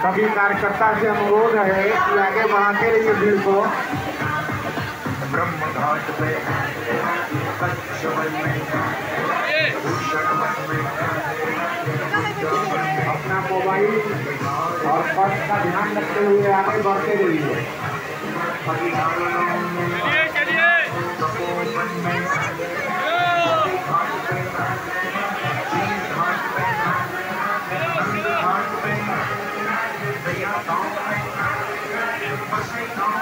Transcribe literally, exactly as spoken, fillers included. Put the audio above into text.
सभी कार्यकर्ता से अनुरोध है कि आगे बढ़ाते रहिए भीड़ को। ब्रह्म घाट पे अपना मोबाइल और पर्स का ध्यान रखते हुए आगे बढ़ते रहिए। चलिए चलिए